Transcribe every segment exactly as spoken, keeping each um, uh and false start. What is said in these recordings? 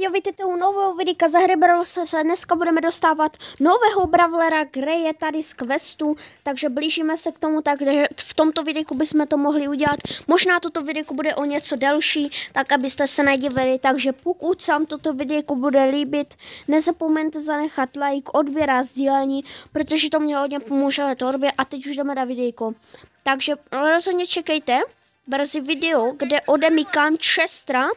lidi, vítejte u nového videa ze hry Brawl Stars. Dneska budeme dostávat nového Brawlera Greje tady z questu, takže blížíme se k tomu, takže v tomto videu bychom to mohli udělat. Možná toto video bude o něco delší, tak abyste se nedivili, takže pokud se vám toto video bude líbit, nezapomeňte zanechat like, odběr a sdílení, protože to mě hodně pomůže tvorbě. A teď už jdeme na videjko. Takže rozhodně čekejte brzy video, kde odemykám Chestera.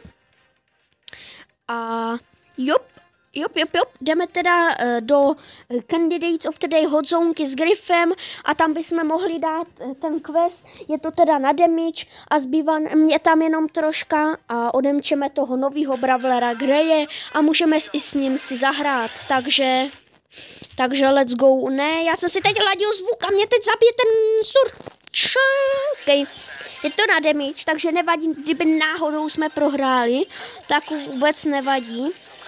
A jop, jop, jop, jop, jdeme teda uh, do uh, Candidates of the Day hot zonky s Griffem a tam bychom mohli dát uh, ten quest, je to teda na damage a zbývá mě tam jenom troška a odemčeme toho nového Brawlera Greje a můžeme i s ním si zahrát, takže, takže let's go. Ne, já jsem si teď ladil zvuk a mě teď zabije ten sur. Okay. Je to na damage, takže nevadí, kdyby náhodou jsme prohráli, tak vůbec nevadí.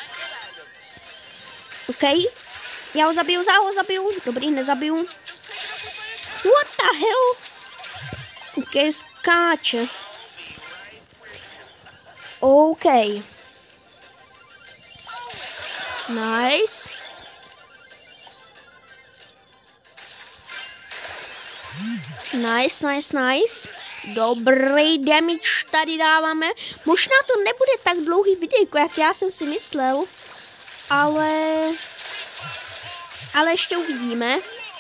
OK. Já ho zabiju, já ho zabiju. Dobrý, nezabiju. What the hell? OK, skáče. OK. Nice. Nice, nice, nice. Dobrý damage tady dáváme. Možná to nebude tak dlouhý videjko, jak já jsem si myslel. Ale... Ale ještě uvidíme.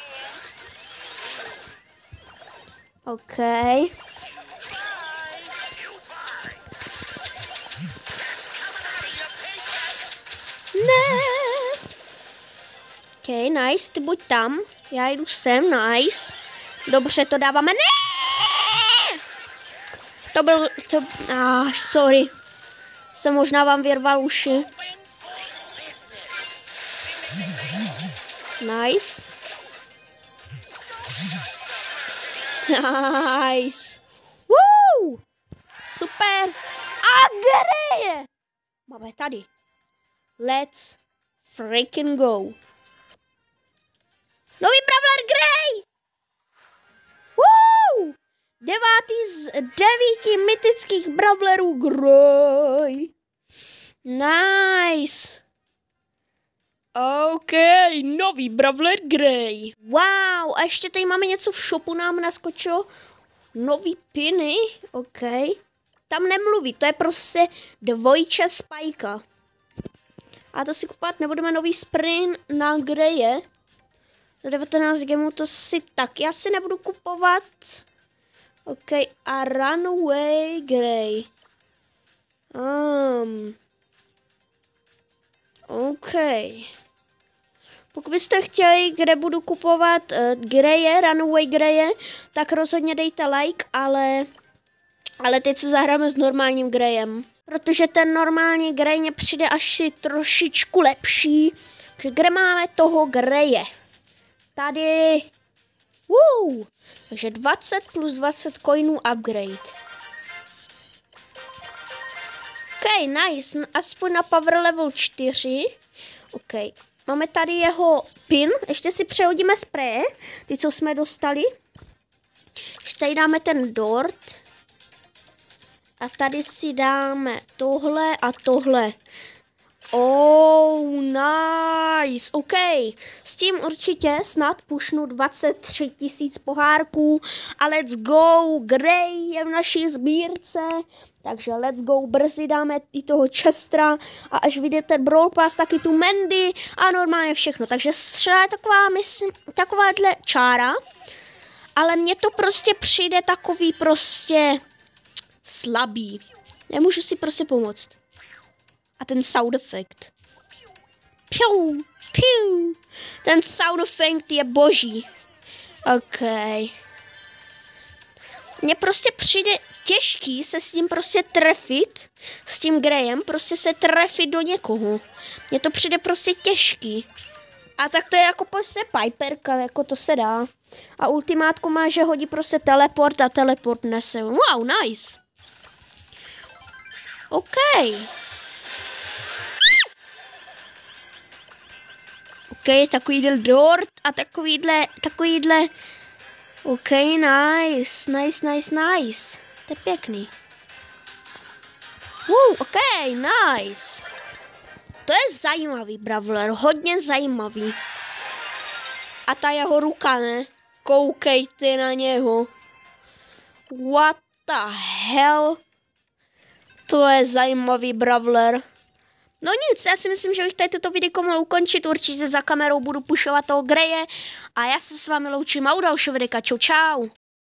OK. Ne. OK, nice, ty buď tam. Já jdu sem, nice. Dobře, to dáváme. Ne! To byl... To, ah, sorry. Jsem možná vám vyrval uši. Nice. Nice. Woo! Super. A Greje! Máme tady. Let's freaking go. Nový Brawler Grej! Woo! Devátý z devíti mytických Brawlerů Grej. Nice. OK, nový Brawler Grej. Wow, a ještě tady máme něco v shopu, nám naskočilo. Nový piny, OK. Tam nemluví, to je prostě dvojče Spajka. A to si kupovat nebudeme, nový sprint na Greje. Za devatenáct gemů to si tak, já si nebudu kupovat. OK, a Runaway Grej. Um. OK. Pokud byste chtěli, kde budu kupovat uh, Greje, Runaway Greje, tak rozhodně dejte like, ale, ale teď se zahráme s normálním Grejem. Protože ten normální Grej mě přijde až si trošičku lepší. Kde máme toho Greje? Tady. Woo! Takže dvacet plus dvacet coinů upgrade. OK, nice. Aspoň na power level čtyři. OK. Máme tady jeho pin. Ještě si přehodíme spreje. Ty, co jsme dostali. Ještě tady dáme ten dort. A tady si dáme tohle a tohle. Oh, nice, OK. S tím určitě snad pušnu dvacet tři tisíc pohárků a let's go, Grej je v naší sbírce, takže let's go, brzy dáme i toho Chestera a až vidíte Brawl Pass, taky tu Mandy a normálně všechno, takže třeba je taková, myslím, takováhle čára, ale mně to prostě přijde takový prostě slabý, nemůžu si prostě pomoct. A ten sound effect. Piu, piu. Ten sound effect je boží. OK. Mně prostě přijde těžký se s tím prostě trefit. S tím Grejem prostě se trefit do někoho. Mně to přijde prostě těžký. A tak to je jako prostě Piperka, jako to se dá. A ultimátku má, že hodí prostě teleport a teleport nese. Wow, nice. OK. OK, takovýhle dort a takovýhle, takovýhle. OK, nice, nice, nice, nice. To je pěkný. Woo, OK, nice. To je zajímavý Brawler, hodně zajímavý. A ta jeho ruka, ne? Koukejte na něho. What the hell? To je zajímavý Brawler. No nic, já si myslím, že bych tady toto videjko mohl ukončit. Určitě za kamerou budu pušovat toho Greje. A já se s vámi loučím a u dalšího videjka. Čau, čau.